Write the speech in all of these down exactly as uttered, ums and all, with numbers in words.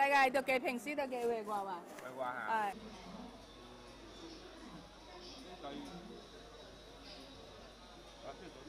大概就给平时都幾回啩嘛？ 回啩嚇。 係。 對。啊，最早。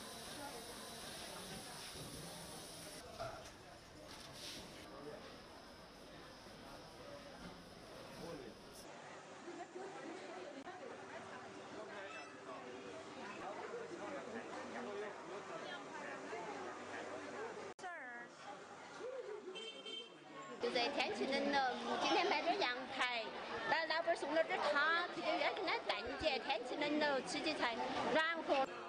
就在天气冷了，今天买点羊排，那老板送了点汤，直接要跟他淡季，天气冷了吃起才软和。